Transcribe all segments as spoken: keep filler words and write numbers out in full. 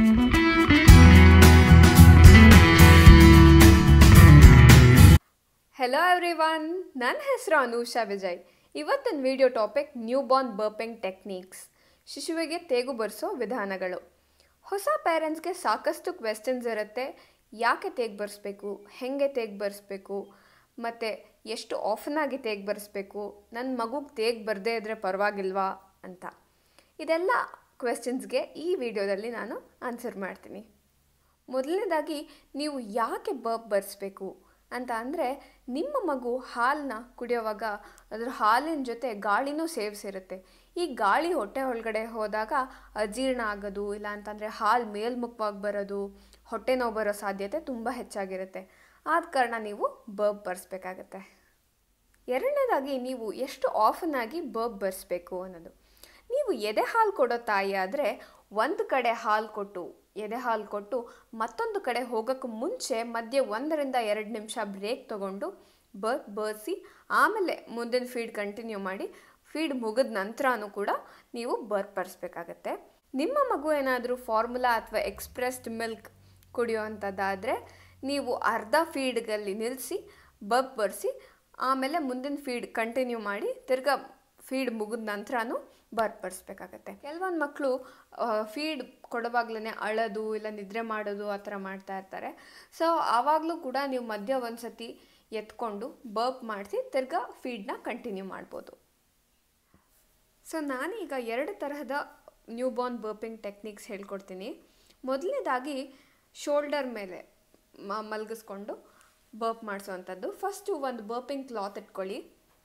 Hello everyone, ನನ್ನ ಹೆಸರು ಅನೂಷಾ ವಿಜಯ್. ಇವತ್ತಿನ video topic newborn burping techniques, ಶಿಶುವಿಗೆ ತೇಗು ಬರೆಸೋ ವಿಧಾನಗಳು. ಹೊಸ ಪೇರೆಂಟ್ಸ್ಗೆ ಸಾಕಷ್ಟು ಕ್ವೆಶ್ಚನ್ಸ್ ಇರುತ್ತೆ. ಯಾಕೆ ತೇಗು ಬರೆಸ್ಬೇಕು, ಹೇಗೆ ತೇಗು ಬರೆಸ್ಬೇಕು, ಮತ್ತು ಎಷ್ಟು ಆಫನಾಗಿ ತೇಗು ಬರೆಸ್ಬೇಕು, ನನ್ನ ಮಗುಗೆ ತೇಗು ಬರದೇ ಇದ್ದರೆ ಪರವಾಗಿಲ್ವಾ ಅಂತ. ಇದೆಲ್ಲ ಕ್ವೆಶ್ಚನ್ಸ್ಗೆ ಈ ವಿಡಿಯೋದಲ್ಲಿ ನಾನು ಆನ್ಸರ್ ಮಾಡ್ತೀನಿ. ಮೊದಲನೇದಾಗಿ, ನೀವು ಯಾಕೆ ಬರ್ಪ್ ಬರೆಸ್ಬೇಕು ಅಂತ ಅಂದರೆ, ನಿಮ್ಮ ಮಗು ಹಾಲನ್ನ ಕುಡಿಯೋವಾಗ ಅದರ ಹಾಲಿನ ಜೊತೆ ಗಾಳಿನೂ ಸೇವಿಸಿರುತ್ತೆ. ಈ ಗಾಳಿ ಹೊಟ್ಟೆ ಒಳಗಡೆ ಹೋದಾಗ ಅಜೀರ್ಣ ಆಗೋದು, ಇಲ್ಲ ಅಂತಂದರೆ ಹಾಲು ಮೇಲ್ಮುಖವಾಗಿ ಬರೋದು, ಹೊಟ್ಟೆ ನೋವು ಬರೋ ಸಾಧ್ಯತೆ ತುಂಬ ಹೆಚ್ಚಾಗಿರುತ್ತೆ. ಆದ ಕಾರಣ ನೀವು ಬರ್ಪ್ ಬರೆಸ್ಬೇಕಾಗತ್ತೆ. ಎರಡನೇದಾಗಿ, ನೀವು ಎಷ್ಟು ಆಫನಾಗಿ ಬರ್ಪ್ ಬರೆಸ್ಬೇಕು ಅನ್ನೋದು. ನೀವು ಎದೆ ಹಾಲು ಕೊಡೋ ತಾಯಿ ಆದರೆ ಒಂದು ಕಡೆ ಹಾಲು ಕೊಟ್ಟು ಎದೆ ಹಾಲು ಕೊಟ್ಟು ಮತ್ತೊಂದು ಕಡೆ ಹೋಗೋಕ್ಕೆ ಮುಂಚೆ ಮಧ್ಯೆ ಒಂದರಿಂದ ಎರಡು ನಿಮಿಷ ಬ್ರೇಕ್ ತೊಗೊಂಡು ಬರ್ಪ್ ಬರೆಸಿ ಆಮೇಲೆ ಮುಂದಿನ ಫೀಡ್ ಕಂಟಿನ್ಯೂ ಮಾಡಿ, ಫೀಡ್ ಮುಗಿದ ನಂತರನೂ ಕೂಡ ನೀವು ಬರ್ಪ್ ಬರೆಸ್ಬೇಕಾಗತ್ತೆ. ನಿಮ್ಮ ಮಗು ಏನಾದರೂ ಫಾರ್ಮುಲಾ ಅಥವಾ ಎಕ್ಸ್ಪ್ರೆಸ್ಡ್ ಮಿಲ್ಕ್ ಕುಡಿಯೋವಂಥದ್ದಾದರೆ ನೀವು ಅರ್ಧ ಫೀಡ್ಗಲ್ಲಿ ನಿಲ್ಲಿಸಿ ಬರ್ಪ್ ಬರೆಸಿ ಆಮೇಲೆ ಮುಂದಿನ ಫೀಡ್ ಕಂಟಿನ್ಯೂ ಮಾಡಿ ತಿರ್ಗಾ ಫೀಡ್ ಮುಗಿದ ನಂತರನೂ ಬರ್ಪ್ ಬರೆಸ್ಬೇಕಾಗತ್ತೆ. ಕೆಲವೊಂದು ಮಕ್ಕಳು ಫೀಡ್ ಕೊಡುವಾಗ್ಲೇ ಅಳೋದು ಇಲ್ಲ ನಿದ್ರೆ ಮಾಡೋದು ಆ ಥರ ಮಾಡ್ತಾ ಇರ್ತಾರೆ. ಸೊ ಆವಾಗಲೂ ಕೂಡ ನೀವು ಮಧ್ಯ ಒಂದು ಸತಿ ಎತ್ಕೊಂಡು ಬರ್ಪ್ ಮಾಡಿಸಿ ತಿರ್ಗಾ ಫೀಡನ್ನ ಕಂಟಿನ್ಯೂ ಮಾಡ್ಬೋದು. ಸೊ ನಾನೀಗ ಎರಡು ತರಹದ ನ್ಯೂ ಬಾರ್ನ್ ಬರ್ಪಿಂಗ್ ಟೆಕ್ನಿಕ್ಸ್ ಹೇಳ್ಕೊಡ್ತೀನಿ. ಮೊದಲನೇದಾಗಿ ಶೋಲ್ಡರ್ ಮೇಲೆ ಮ ಮಲಗಿಸ್ಕೊಂಡು ಬರ್ಪ್ ಮಾಡಿಸೋವಂಥದ್ದು. ಫಸ್ಟು ಒಂದು ಬರ್ಪಿಂಗ್ ಕ್ಲಾತ್ ಇಟ್ಕೊಳ್ಳಿ.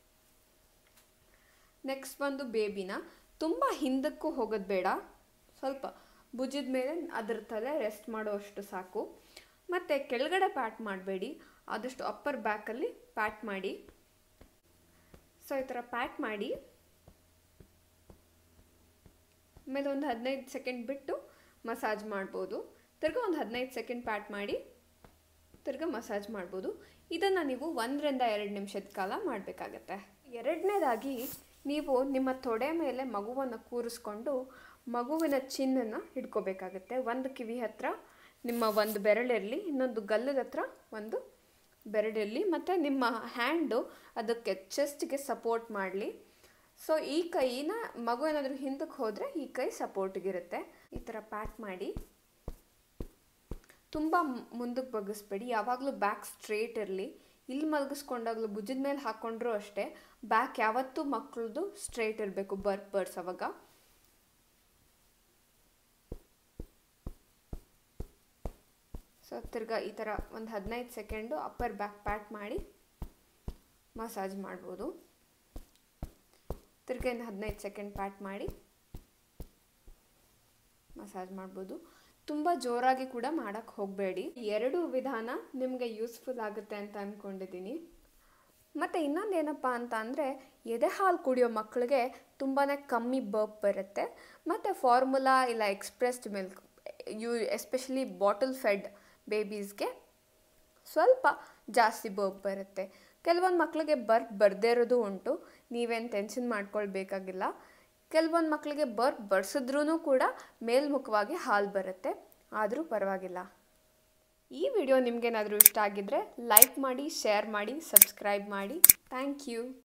ನೆಕ್ಸ್ಟ್ ಬಂದು ಬೇಬಿನ ತುಂಬ ಹಿಂದಕ್ಕೂ ಹೋಗೋದು ಬೇಡ, ಸ್ವಲ್ಪ ಭುಜದ ಮೇಲೆ ಅದರ ತಲೆ ರೆಸ್ಟ್ ಮಾಡೋಷ್ಟು ಸಾಕು. ಮತ್ತು ಕೆಳಗಡೆ ಪ್ಯಾಟ್ ಮಾಡಬೇಡಿ, ಆದಷ್ಟು ಅಪ್ಪರ್ ಬ್ಯಾಕಲ್ಲಿ ಪ್ಯಾಟ್ ಮಾಡಿ. ಸೊ ಈ ಥರ ಪ್ಯಾಟ್ ಮಾಡಿ ಆಮೇಲೆ ಒಂದು ಹದಿನೈದು ಸೆಕೆಂಡ್ ಬಿಟ್ಟು ಮಸಾಜ್ ಮಾಡ್ಬೋದು. ತಿರ್ಗಾ ಒಂದು ಹದಿನೈದು ಸೆಕೆಂಡ್ ಪ್ಯಾಟ್ ಮಾಡಿ ತಿರ್ಗಾ ಮಸಾಜ್ ಮಾಡ್ಬೋದು. ಇದನ್ನು ನೀವು ಒಂದರಿಂದ ಎರಡು ನಿಮಿಷದ ಕಾಲ ಮಾಡಬೇಕಾಗತ್ತೆ. ಎರಡನೇದಾಗಿ, ನೀವು ನಿಮ್ಮ ತೊಡೆ ಮೇಲೆ ಮಗುವನ್ನು ಕೂರಿಸ್ಕೊಂಡು ಮಗುವಿನ ಚಿನ್ನನ್ನು ಹಿಡ್ಕೋಬೇಕಾಗತ್ತೆ. ಒಂದು ಕಿವಿ ಹತ್ರ ನಿಮ್ಮ ಒಂದು ಬೆರಳಿರಲಿ, ಇನ್ನೊಂದು ಗಲ್ಲದ ಹತ್ರ ಒಂದು ಬೆರಳಿರಲಿ, ಮತ್ತು ನಿಮ್ಮ ಹ್ಯಾಂಡು ಅದಕ್ಕೆ ಚೆಸ್ಟ್ಗೆ ಸಪೋರ್ಟ್ ಮಾಡಲಿ. ಸೊ ಈ ಕೈನ ಮಗು ಏನಾದರೂ ಹಿಂದಕ್ಕೆ ಹೋದರೆ ಈ ಕೈ ಸಪೋರ್ಟಿಗಿರುತ್ತೆ. ಈ ಥರ ಪ್ಯಾಟ್ ಮಾಡಿ ತುಂಬ ಮುಂದಕ್ಕೆ ಬಗ್ಗಿಸ್ಬೇಡಿ, ಯಾವಾಗಲೂ ಬ್ಯಾಕ್ ಸ್ಟ್ರೇಟ್ ಇರಲಿ. ಇಲ್ಲಿ ಮಲಗಿಸ್ಕೊಂಡಾಗಲೂ ಭುಜದ ಮೇಲೆ ಹಾಕ್ಕೊಂಡ್ರೂ ಅಷ್ಟೇ ಬ್ಯಾಕ್ ಯಾವತ್ತೂ ಮಕ್ಕಳದು ಸ್ಟ್ರೇಟ್ ಇರಬೇಕು ಬರ್ಪ್ ಬರೆಸೋವಾಗ. ಸೊ ತಿರ್ಗಾ ಈ ಥರ ಒಂದು ಹದಿನೈದು ಸೆಕೆಂಡು ಅಪ್ಪರ್ ಬ್ಯಾಕ್ ಪ್ಯಾಟ್ ಮಾಡಿ ಮಸಾಜ್ ಮಾಡ್ಬೋದು. ತಿರ್ಗಾ ಇನ್ನು ಹದಿನೈದು ಸೆಕೆಂಡ್ ಪ್ಯಾಟ್ ಮಾಡಿ ಮಸಾಜ್ ಮಾಡ್ಬೋದು. ತುಂಬ ಜೋರಾಗಿ ಕೂಡ ಮಾಡೋಕ್ಕೆ ಹೋಗಬೇಡಿ. ಎರಡು ವಿಧಾನ ನಿಮಗೆ ಯೂಸ್ಫುಲ್ ಆಗುತ್ತೆ ಅಂತ ಅಂದ್ಕೊಂಡಿದ್ದೀನಿ. ಮತ್ತು ಇನ್ನೊಂದು ಏನಪ್ಪ ಅಂತ ಅಂದರೆ, ಎದೆ ಹಾಲು ಕುಡಿಯೋ ಮಕ್ಕಳಿಗೆ ತುಂಬಾ ಕಮ್ಮಿ ಬರ್ಪ್ ಬರುತ್ತೆ. ಮತ್ತು ಫಾರ್ಮುಲಾ ಇಲ್ಲ expressed milk you especially bottle fed ಬೇಬೀಸ್ಗೆ ಸ್ವಲ್ಪ ಜಾಸ್ತಿ ಬರ್ಪ್ ಬರುತ್ತೆ. ಕೆಲವೊಂದು ಮಕ್ಕಳಿಗೆ ಬರ್ಪ್ ಬರದೇ ಇರೋದು ಉಂಟು, ನೀವೇನು ಟೆನ್ಷನ್ ಮಾಡ್ಕೊಳ್ಬೇಕಾಗಿಲ್ಲ. ಕೆಲವೊಂದು ಮಕ್ಕಳಿಗೆ ಬರ್ಪ್ ಬರೆಸಿದ್ರೂ ಕೂಡ ಮೇಲ್ಮುಖವಾಗಿ ಹಾಲು ಬರುತ್ತೆ, ಆದರೂ ಪರವಾಗಿಲ್ಲ. ಈ ವಿಡಿಯೋ ನಿಮಗೇನಾದರೂ ಇಷ್ಟ ಆಗಿದ್ದರೆ ಲೈಕ್ ಮಾಡಿ, ಶೇರ್ ಮಾಡಿ, ಸಬ್ಸ್ಕ್ರೈಬ್ ಮಾಡಿ. Thank you.